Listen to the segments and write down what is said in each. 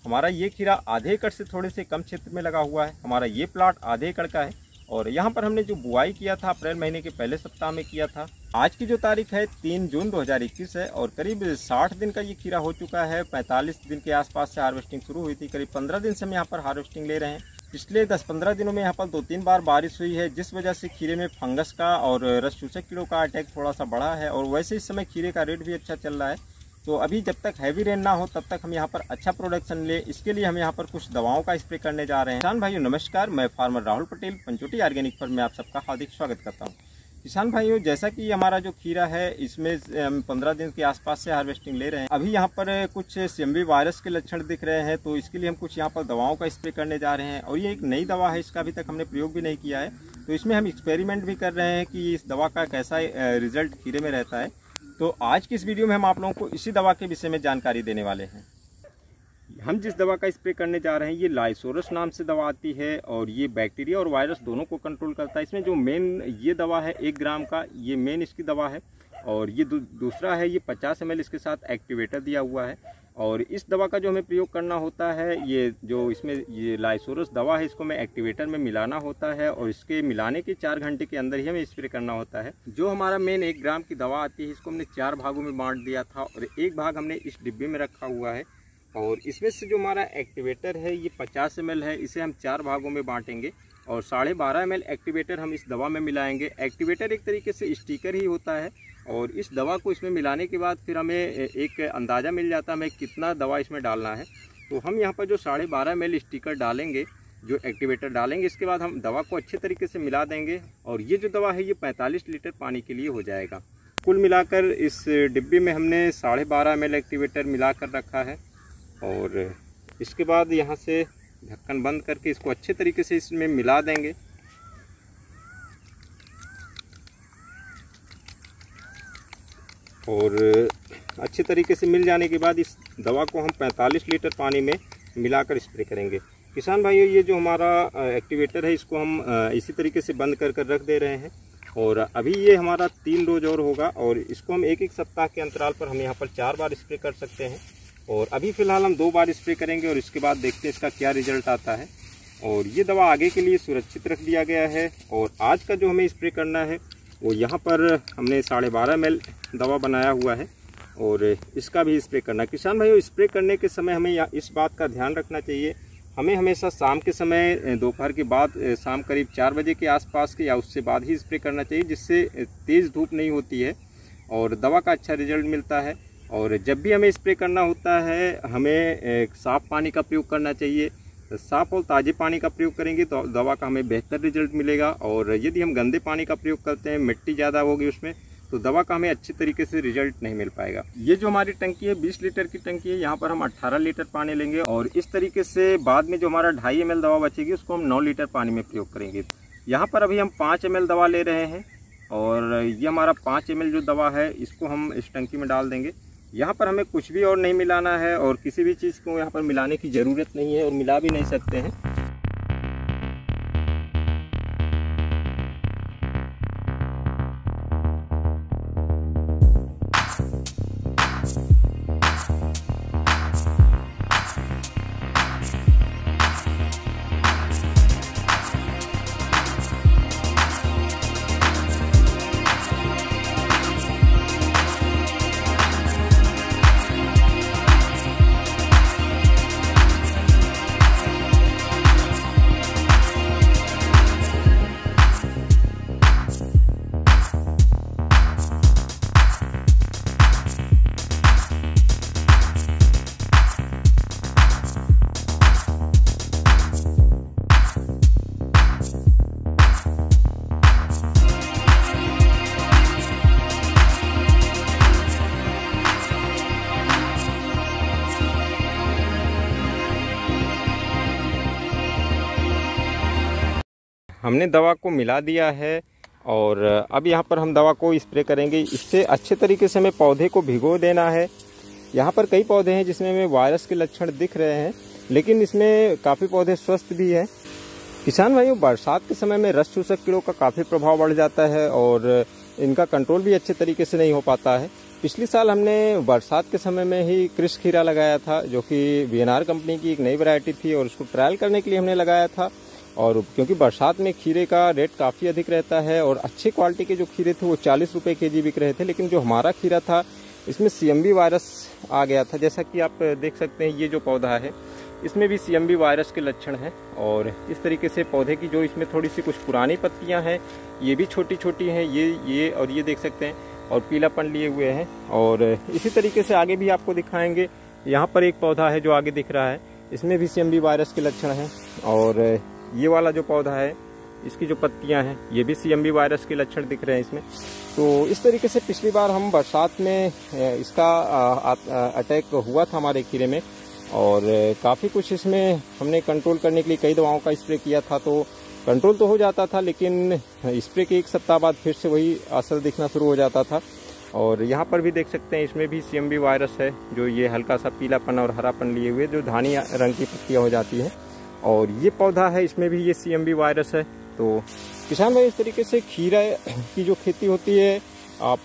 हमारा ये खीरा आधे एकड़ से थोड़े से कम क्षेत्र में लगा हुआ है। हमारा ये प्लाट आधे एकड़ का है और यहाँ पर हमने जो बुआई किया था अप्रैल महीने के पहले सप्ताह में किया था। आज की जो तारीख है 3 जून 2021 है और करीब 60 दिन का ये खीरा हो चुका है। 45 दिन के आसपास से हार्वेस्टिंग शुरू हुई थी। करीब 15 दिन से हम यहाँ पर हार्वेस्टिंग ले रहे हैं। पिछले 10-15 दिनों में यहाँ पर 2-3 बार बारिश हुई है, जिस वजह से खीरे में फंगस का और रस चूसक कीड़ों का अटैक थोड़ा सा बढ़ा है। और वैसे इस समय खीरे का रेट भी अच्छा चल रहा है। तो अभी जब तक हैवी रेन ना हो तब तक हम यहाँ पर अच्छा प्रोडक्शन ले, इसके लिए हम यहाँ पर कुछ दवाओं का स्प्रे करने जा रहे हैं। किसान भाइयों नमस्कार, मैं farmer Rahul Patel Panchvati organic farm में आप सबका हार्दिक स्वागत करता हूँ। किसान भाइयों, जैसा कि हमारा जो खीरा है इसमें हम 15 दिन के आसपास से हार्वेस्टिंग ले रहे हैं। अभी यहाँ पर कुछ CMV वायरस के लक्षण दिख रहे हैं, तो इसके लिए हम कुछ यहाँ पर दवाओं का स्प्रे करने जा रहे हैं। और ये एक नई दवा है, इसका अभी तक हमने प्रयोग भी नहीं किया है, तो इसमें हम एक्सपेरिमेंट भी कर रहे हैं कि इस दवा का कैसा रिजल्ट खीरे में रहता है। तो आज की इस वीडियो में हम आप लोगों को इसी दवा के विषय में जानकारी देने वाले हैं। हम जिस दवा का स्प्रे करने जा रहे हैं ये लाइसोरस नाम से दवा आती है और ये बैक्टीरिया और वायरस दोनों को कंट्रोल करता है। इसमें जो मेन ये दवा है 1 ग्राम का, ये मेन इसकी दवा है। और ये दूसरा है, ये 50 ml इसके साथ एक्टिवेटर दिया हुआ है। और इस दवा का जो हमें प्रयोग करना होता है, ये जो इसमें ये लाइसोरस दवा है इसको हमें एक्टिवेटर में मिलाना होता है और इसके मिलाने के 4 घंटे के अंदर ही हमें स्प्रे करना होता है। जो हमारा मेन 1 ग्राम की दवा आती है इसको हमने 4 भागों में बांट दिया था और 1 भाग हमने इस डिब्बे में रखा हुआ है। और इसमें से जो हमारा एक्टिवेटर है ये 50 ml है, इसे हम 4 भागों में बांटेंगे और 12.5 ml एक्टिवेटर हम इस दवा में मिलाएंगे। एक्टिवेटर एक तरीके से स्टिकर ही होता है और इस दवा को इसमें मिलाने के बाद फिर हमें एक अंदाज़ा मिल जाता है हमें कितना दवा इसमें डालना है। तो हम यहाँ पर जो 12.5 ml स्टिकर डालेंगे, जो एक्टिवेटर डालेंगे, इसके बाद हम दवा को अच्छे तरीके से मिला देंगे और ये जो दवा है ये 45 लीटर पानी के लिए हो जाएगा। कुल मिलाकर इस डिब्बे में हमने 12.5 ml एक्टिवेटर मिला कर रखा है और इसके बाद यहाँ से ढक्कन बंद करके इसको अच्छे तरीके से इसमें मिला देंगे। और अच्छे तरीके से मिल जाने के बाद इस दवा को हम 45 लीटर पानी में मिलाकर स्प्रे करेंगे। किसान भाइयों, ये जो हमारा एक्टिवेटर है इसको हम इसी तरीके से बंद कर रख दे रहे हैं और अभी ये हमारा 3 डोज और होगा और इसको हम 1-1 सप्ताह के अंतराल पर हम यहाँ पर 4 बार स्प्रे कर सकते हैं। और अभी फ़िलहाल हम 2 बार स्प्रे करेंगे और इसके बाद देखते हैं इसका क्या रिजल्ट आता है। और ये दवा आगे के लिए सुरक्षित रख दिया गया है। और आज का जो हमें स्प्रे करना है वो यहाँ पर हमने 12.5 ml दवा बनाया हुआ है और इसका भी स्प्रे करना। किसान भाइयों, स्प्रे करने के समय हमें इस बात का ध्यान रखना चाहिए, हमें हमेशा शाम के समय, दोपहर के बाद, शाम करीब 4 बजे के आसपास के या उससे बाद ही स्प्रे करना चाहिए, जिससे तेज़ धूप नहीं होती है और दवा का अच्छा रिजल्ट मिलता है। और जब भी हमें स्प्रे करना होता है हमें साफ़ पानी का प्रयोग करना चाहिए। साफ़ और ताज़े पानी का प्रयोग करेंगे तो दवा का हमें बेहतर रिजल्ट मिलेगा। और यदि हम गंदे पानी का प्रयोग करते हैं, मिट्टी ज़्यादा होगी उसमें, तो दवा का हमें अच्छे तरीके से रिजल्ट नहीं मिल पाएगा। ये जो हमारी टंकी है 20 लीटर की टंकी है, यहाँ पर हम 18 लीटर पानी लेंगे और इस तरीके से बाद में जो हमारा 2.5 ml दवा बचेगी उसको हम 9 लीटर पानी में प्रयोग करेंगे। यहाँ पर अभी हम 5 ml दवा ले रहे हैं और ये हमारा 5 ml जो दवा है इसको हम इस टंकी में डाल देंगे। यहाँ पर हमें कुछ भी और नहीं मिलाना है और किसी भी चीज़ को यहाँ पर मिलाने की ज़रूरत नहीं है और मिला भी नहीं सकते हैं। हमने दवा को मिला दिया है और अब यहाँ पर हम दवा को स्प्रे करेंगे। इससे अच्छे तरीके से हमें पौधे को भिगो देना है। यहाँ पर कई पौधे हैं जिसमें हमें वायरस के लक्षण दिख रहे हैं, लेकिन इसमें काफ़ी पौधे स्वस्थ भी हैं। किसान भाइयों, बरसात के समय में रस चूसक कीड़ों का काफ़ी प्रभाव बढ़ जाता है और इनका कंट्रोल भी अच्छे तरीके से नहीं हो पाता है। पिछले साल हमने बरसात के समय में ही क्रिश खीरा लगाया था, जो कि वीएनआर कंपनी की एक नई वैरायटी थी और उसको ट्रायल करने के लिए हमने लगाया था। और क्योंकि बरसात में खीरे का रेट काफ़ी अधिक रहता है और अच्छी क्वालिटी के जो खीरे थे वो 40 रुपये केजी बिक रहे थे, लेकिन जो हमारा खीरा था इसमें CMV वायरस आ गया था। जैसा कि आप देख सकते हैं, ये जो पौधा है इसमें भी CMV वायरस के लक्षण हैं। और इस तरीके से पौधे की जो इसमें थोड़ी सी कुछ पुरानी पत्तियां हैं, ये भी छोटी छोटी हैं, ये और ये देख सकते हैं, और पीलापन लिए हुए हैं। और इसी तरीके से आगे भी आपको दिखाएंगे। यहाँ पर एक पौधा है जो आगे दिख रहा है, इसमें भी CMV वायरस के लक्षण हैं। और ये वाला जो पौधा है, इसकी जो पत्तियां हैं, ये भी CMV वायरस के लक्षण दिख रहे हैं इसमें। तो इस तरीके से पिछली बार हम बरसात में इसका अटैक हुआ था हमारे खीरे में, और काफ़ी कुछ इसमें हमने कंट्रोल करने के लिए कई दवाओं का स्प्रे किया था। तो कंट्रोल तो हो जाता था, लेकिन स्प्रे के एक सप्ताह बाद फिर से वही असर दिखना शुरू हो जाता था। और यहाँ पर भी देख सकते हैं, इसमें भी CMV वायरस है, जो ये हल्का सा पीलापन और हरापन लिए हुए जो धानी रंग की पत्तियाँ हो जाती हैं। और ये पौधा है, इसमें भी ये CMV वायरस है। तो किसान भाई, इस तरीके से खीरा की जो खेती होती है, आप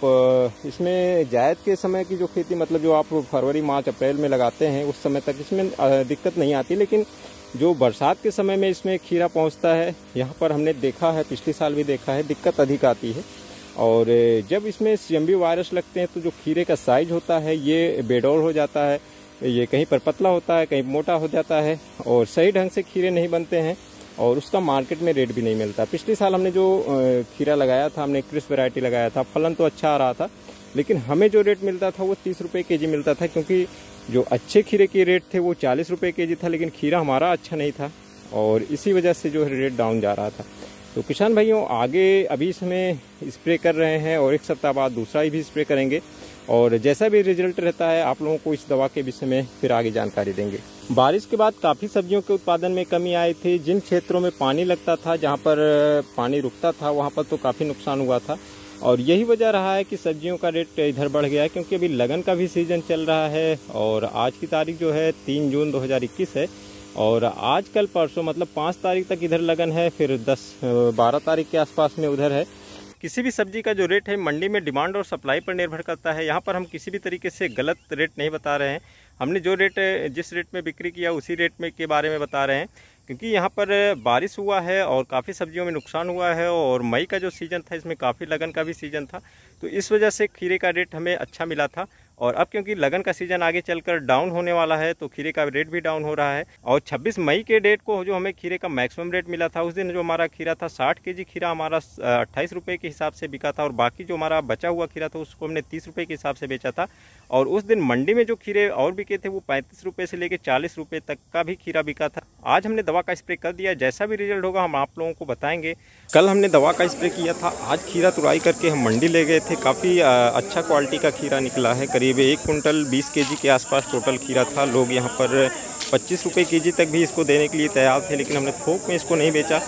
इसमें जायद के समय की जो खेती, मतलब जो आप फरवरी मार्च अप्रैल में लगाते हैं, उस समय तक इसमें दिक्कत नहीं आती। लेकिन जो बरसात के समय में इसमें खीरा पहुंचता है, यहाँ पर हमने देखा है, पिछले साल भी देखा है, दिक्कत अधिक आती है। और जब इसमें CMV वायरस लगते हैं तो जो खीरे का साइज होता है ये बेडौल हो जाता है, ये कहीं पर पतला होता है, कहीं मोटा हो जाता है, और सही ढंग से खीरे नहीं बनते हैं, और उसका मार्केट में रेट भी नहीं मिलता। पिछले साल हमने जो खीरा लगाया था, हमने क्रिश वैरायटी लगाया था, फलन तो अच्छा आ रहा था, लेकिन हमें जो रेट मिलता था वो 30 रुपये केजी मिलता था, क्योंकि जो अच्छे खीरे के रेट थे वो 40 रुपये केजी था, लेकिन खीरा हमारा अच्छा नहीं था, और इसी वजह से जो है रेट डाउन जा रहा था। तो किसान भाइयों, आगे अभी इसमें स्प्रे कर रहे हैं और एक सप्ताह बाद दूसरा भी स्प्रे करेंगे, और जैसा भी रिजल्ट रहता है आप लोगों को इस दवा के विषय में फिर आगे जानकारी देंगे। बारिश के बाद काफ़ी सब्जियों के उत्पादन में कमी आई थी। जिन क्षेत्रों में पानी लगता था, जहां पर पानी रुकता था, वहां पर तो काफ़ी नुकसान हुआ था, और यही वजह रहा है कि सब्जियों का रेट इधर बढ़ गया है, क्योंकि अभी लगन का भी सीज़न चल रहा है। और आज की तारीख जो है 3 जून 2021 है, और आज कल परसों मतलब 5 तारीख तक इधर लगन है, फिर 10-12 तारीख के आसपास में उधर है। किसी भी सब्जी का जो रेट है मंडी में डिमांड और सप्लाई पर निर्भर करता है। यहाँ पर हम किसी भी तरीके से गलत रेट नहीं बता रहे हैं। हमने जो रेट, जिस रेट में बिक्री किया उसी रेट में के बारे में बता रहे हैं, क्योंकि यहाँ पर बारिश हुआ है और काफ़ी सब्जियों में नुकसान हुआ है, और मई का जो सीज़न था इसमें काफ़ी लगन का भी सीज़न था, तो इस वजह से खीरे का रेट हमें अच्छा मिला था। और अब क्योंकि लगन का सीज़न आगे चलकर डाउन होने वाला है, तो खीरे का रेट भी डाउन हो रहा है। और 26 मई के डेट को जो हमें खीरे का मैक्सिमम रेट मिला था, उस दिन जो हमारा खीरा था 60 केजी खीरा हमारा 28 रुपये के हिसाब से बिका था, और बाकी जो हमारा बचा हुआ खीरा था उसको हमने 30 रुपये के हिसाब से बेचा था। और उस दिन मंडी में जो खीरे और बिके थे वो 35 रुपये से लेकर 40 रुपये तक का भी खीरा बिका था। आज हमने दवा का स्प्रे कर दिया, जैसा भी रिजल्ट होगा हम आप लोगों को बताएंगे। कल हमने दवा का स्प्रे किया था, आज खीरा तुराई करके हम मंडी ले गए थे। काफ़ी अच्छा क्वालिटी का खीरा निकला है, करीब 1 कुंटल 20 केजी के आसपास टोटल खीरा था। लोग यहाँ पर 25 रुपये केजी तक भी इसको देने के लिए तैयार थे, लेकिन हमने थोक में इसको नहीं बेचा।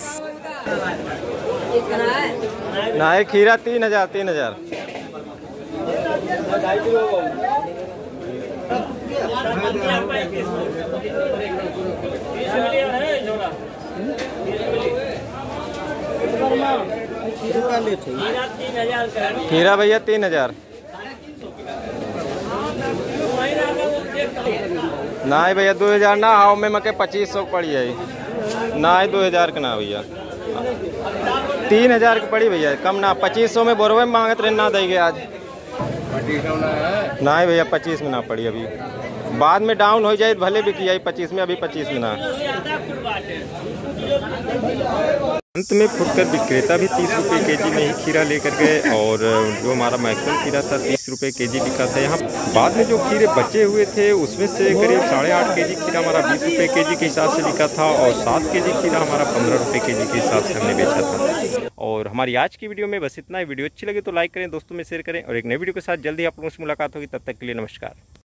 ना है खीरा 3,000 खीरा भैया 3,000 ना है भैया 2,000 ना आओ में मके 2500 पड़ी है ना है 2,000 का ना भैया 3,000 की पड़ी भैया, कम ना 2500 में बोरवे में मांगत रहे ना देंगे आज ना है भैया 25 में ना पड़ी, अभी बाद में डाउन हो जाए भले भी किया 25 में, अभी 25 में ना। अंत में फुटकर विक्रेता भी 30 रुपये केजी में ही खीरा लेकर गए, और जो हमारा मैक्सिमम खीरा था 30 रुपये केजी बिका था। यहाँ बाद में जो खीरे बचे हुए थे उसमें से करीब 8.5 केजी खीरा हमारा 20 रुपये केजी के हिसाब से बिका था, और 7 केजी खीरा हमारा 15 रुपये केजी के हिसाब से हमने बेचा था। और हमारी आज की वीडियो में बस इतना ही। वीडियो अच्छी लगे तो लाइक करें, दोस्तों में शेयर करें, और एक नई वीडियो के साथ जल्दी आप लोगों से मुलाकात होगी। तब तक के लिए नमस्कार।